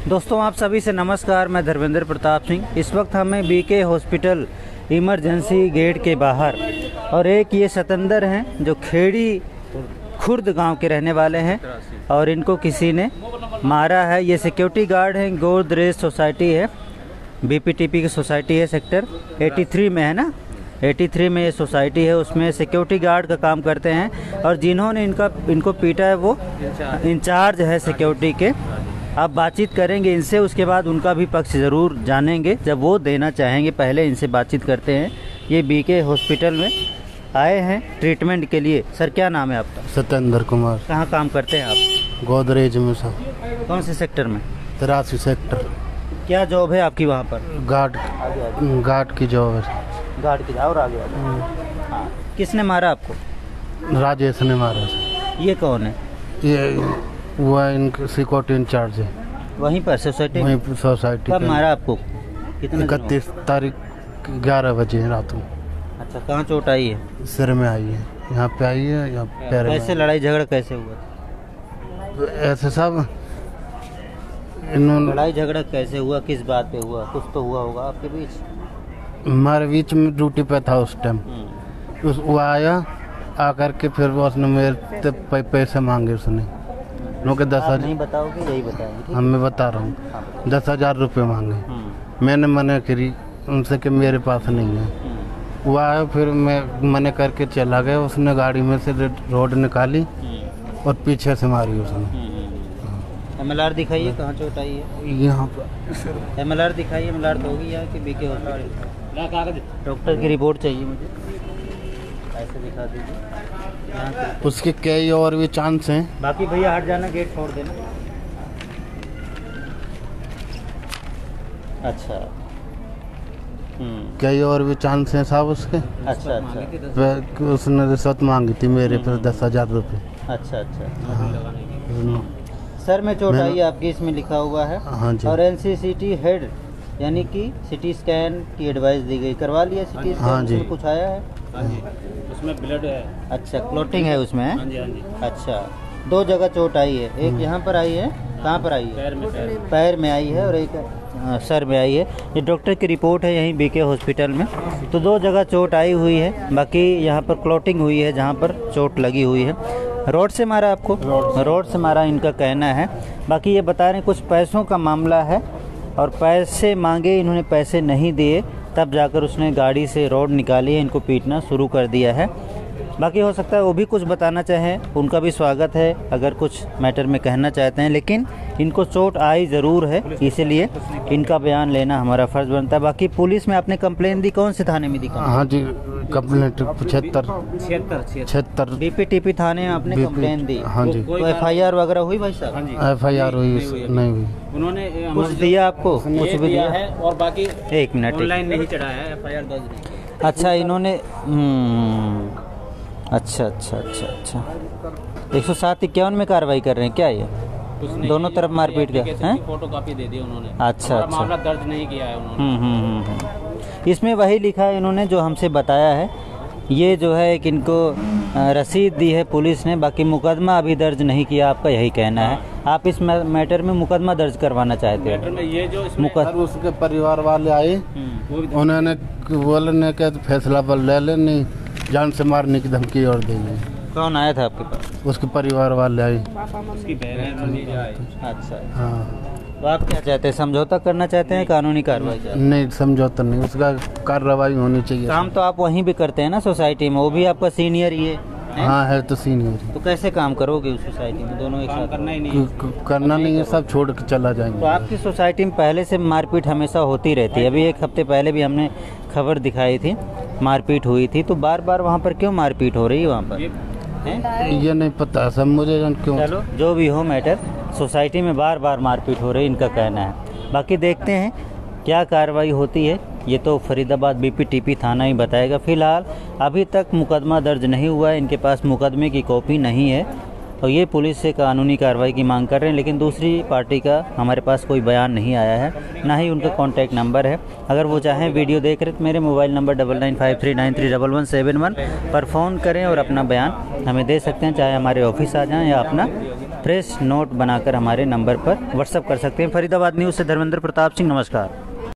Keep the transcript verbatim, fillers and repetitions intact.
दोस्तों आप सभी से नमस्कार। मैं धर्मेंद्र प्रताप सिंह। इस वक्त हमें बीके हॉस्पिटल इमरजेंसी गेट के बाहर और एक ये सतंदर हैं जो खेड़ी खुर्द गांव के रहने वाले हैं और इनको किसी ने मारा है। ये सिक्योरिटी गार्ड हैं, गोदरेज सोसाइटी है, बीपीटीपी की सोसाइटी है, सेक्टर तिरासी में है ना, तिरासी में ये सोसाइटी है, उसमें सिक्योरिटी गार्ड का काम करते हैं। और जिन्होंने इनका इनको पीटा है वो इंचार्ज है सिक्योरिटी के। आप बातचीत करेंगे इनसे, उसके बाद उनका भी पक्ष ज़रूर जानेंगे जब वो देना चाहेंगे। पहले इनसे बातचीत करते हैं। ये बीके हॉस्पिटल में आए हैं ट्रीटमेंट के लिए। सर क्या नाम है आपका? सत्येंद्र कुमार। कहाँ काम करते हैं आप? गोदरेज में सर। कौन से सेक्टर में? तिरासी सेक्टर। क्या जॉब है आपकी वहाँ पर? गार्ड गार्ड की जॉब है। गार्ड की। और आगे हाँ। किसने मारा आपको? राजेश ने मारा सर। ये कौन है? ये वो इनके सिक्योरिटी इंचार्ज है वहीं पर सोसाइटी? वहीं पर सोसाइटी। कब मारा आपको? कितने? इकतीस तारीख ग्यारह बजे रात में। अच्छा, कहाँ चोट आई है? सिर में आई है, यहाँ पे आई है, यहाँ पैर में। कैसे लड़ाई झगड़ा कैसे हुआ? तो ऐसे सब इन्होंने लड़ाई झगड़ा कैसे हुआ? किस बात पे हुआ? कुछ तो हुआ होगा आपके बीच? हमारे बीच में ड्यूटी पे था उस टाइम। उस वो आया, आकर के फिर उसने मेरे से पै, पैसे मांगे उसने। के दस हजार नहीं बताओगे? यही बताएंगे। हाँ मैं बता रहा हूँ। दस हजार रुपये मांगे। मैंने मना करी उनसे कि मेरे पास नहीं है। वो आया, फिर मैं मना करके चला गया। उसने गाड़ी में से रोड निकाली और पीछे से मारी उसने। एम एल आर दिखाइए, कहाँ चोट आई है? यहाँ पर एम एल आर दिखाइए। एम एल आर तो होगी यहाँ की बीके हॉस्पिटल। डॉक्टर की रिपोर्ट चाहिए मुझे, ऐसे दिखा दीजिए। उसके कई और भी चांस हैं। बाकी भैया हट जाना, गेट छोड़ देना। अच्छा, कई और भी चांस हैं साहब उसके। अच्छा अच्छा। उसने रिश्वत मांगी थी मेरे पर दस हजार रुपये। अच्छा अच्छा। सर में चोट आई आपकी, इसमें लिखा हुआ है। हाँ जी। और एनसीसीटी हेड यानी कि सिटी स्कैन की एडवाइस दी गई। करवा लिया सिटी स्कैन? हाँ जी। कुछ आया है? हाँ जी, उसमें ब्लड है। अच्छा, क्लोटिंग है उसमें? हाँ जी, हाँ जी। अच्छा, दो जगह चोट आई है, एक यहाँ पर आई है, कहाँ पर आई है? पैर में पैर, पैर में आई है और एक आ, सर में आई है। ये डॉक्टर की रिपोर्ट है यहीं बीके हॉस्पिटल में। तो दो जगह चोट आई हुई है, बाकी यहाँ पर क्लोटिंग हुई है जहाँ पर चोट लगी हुई है। रोड से मारा आपको? रोड से मारा इनका कहना है। बाकी ये बता रहे हैं कुछ पैसों का मामला है और पैसे मांगे, इन्होंने पैसे नहीं दिए, तब जाकर उसने गाड़ी से रॉड निकाली है, इनको पीटना शुरू कर दिया है। बाकी हो सकता है वो भी कुछ बताना चाहें, उनका भी स्वागत है अगर कुछ मैटर में कहना चाहते हैं। लेकिन इनको चोट आई ज़रूर है, इसीलिए इनका बयान लेना हमारा फ़र्ज़ बनता है। बाकी पुलिस में आपने कंप्लेन दी, कौन से थाने में दी? हाँ जी, कंप्लेंट पचहत्तर छिहत्तर छिहत्तर बीपीटीपी थाने में आपने कंप्लेन दी? हाँ जी। तो एफ आई आर वगैरह हुई भाई साहब? एफ आई आर हुई नहीं हुई। उन्होंने कुछ दिया आपको? कुछ भी दिया है और बाकी एक मिनट ऑनलाइन नहीं चढ़ाया है, एफ आई आर दर्ज नहीं। अच्छा, इन्होंने अच्छा अच्छा अच्छा अच्छा एक सौ सात इक्यावन में कार्रवाई कर रहे हैं क्या? ये दोनों तरफ मारपीट का है? फोटो कॉपी दे दी उन्होंने। अच्छा अच्छा। मामला दर्ज नहीं किया है उन्होंने। हम्म हम्म हम्म। इसमें वही लिखा है इन्होंने जो हमसे बताया है। ये जो है कि इनको रसीद दी है पुलिस ने, बाकी मुकदमा अभी दर्ज नहीं किया, आपका यही कहना है। आप इस मैटर में मुकदमा दर्ज करवाना चाहते हैं? मैटर में ये जो मुकदमा उसके परिवार वाले आए, उन्होंने बोलने के फैसला पर ले ले, नहीं जान से मारने की धमकी और देंगे। कौन आया था आपके पास? उसके परिवार वाले आए। उसकी बहन है। अच्छा। हाँ। तो आप क्या चाहते हैं? समझौता करना चाहते हैं, कानूनी कार्रवाई चाहते हैं? नहीं, समझौता नहीं, उसका कार्रवाई होनी चाहिए। काम तो आप वहीं भी करते हैं ना सोसाइटी में, वो भी आपका सीनियर ही है? हाँ है तो सीनियर। तो कैसे काम करोगे उस सोसाइटी में? दोनों एक साथ करना ही नहीं, करना नहीं है, सब छोड़ के चला जाएंगे। तो आपकी सोसाइटी में पहले से मारपीट हमेशा होती रहती है। अभी एक हफ्ते पहले भी हमने खबर दिखाई थी, मारपीट हुई थी। तो बार बार वहाँ पर क्यों मारपीट हो रही है वहाँ पर? है? ये नहीं पता सब मुझे क्यों। चलो जो भी हो मैटर, सोसाइटी में बार बार मारपीट हो रही है, इनका कहना है। बाकी देखते हैं क्या कार्रवाई होती है, ये तो फरीदाबाद बीपीटीपी थाना ही बताएगा। फ़िलहाल अभी तक मुकदमा दर्ज नहीं हुआ है, इनके पास मुकदमे की कॉपी नहीं है और ये पुलिस से कानूनी कार्रवाई की मांग कर रहे हैं। लेकिन दूसरी पार्टी का हमारे पास कोई बयान नहीं आया है, ना ही उनका कॉन्टैक्ट नंबर है। अगर वो चाहें वीडियो देख रहे तो मेरे mobile number double nine five three nine three double one seven one पर फ़ोन करें और अपना बयान हमें दे सकते हैं, चाहे हमारे ऑफिस आ जाएँ या अपना फ्रेश नोट बनाकर हमारे नंबर पर व्हाट्सअप कर सकते हैं। फरीदाबाद न्यूज़ से धर्मेंद्र प्रताप सिंह, नमस्कार।